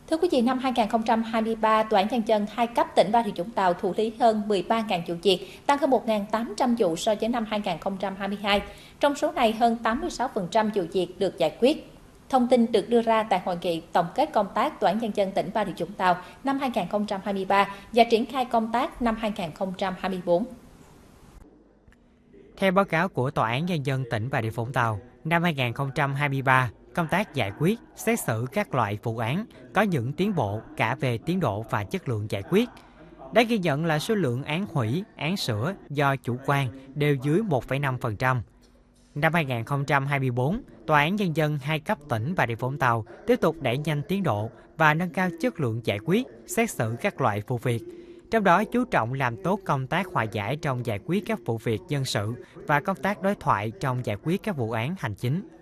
Thưa quý vị, năm 2023, Tòa án Nhân dân hai cấp tỉnh Bà Rịa Vũng Tàu thụ lý hơn 13.000 vụ việc, tăng hơn 1.800 vụ so với năm 2022. Trong số này, hơn 86% vụ việc được giải quyết. Thông tin được đưa ra tại hội nghị tổng kết công tác Tòa án Nhân dân tỉnh Bà Rịa Vũng Tàu năm 2023 và triển khai công tác năm 2024. Theo báo cáo của Tòa án Nhân dân tỉnh Bà Rịa Vũng Tàu, năm 2023, công tác giải quyết, xét xử các loại vụ án có những tiến bộ cả về tiến độ và chất lượng giải quyết. Đáng ghi nhận là số lượng án hủy, án sửa do chủ quan đều dưới 1,5%. Năm 2024, Tòa án Nhân dân hai cấp tỉnh Bà Rịa Vũng Tàu tiếp tục đẩy nhanh tiến độ và nâng cao chất lượng giải quyết, xét xử các loại vụ việc. Trong đó chú trọng làm tốt công tác hòa giải trong giải quyết các vụ việc dân sự và công tác đối thoại trong giải quyết các vụ án hành chính.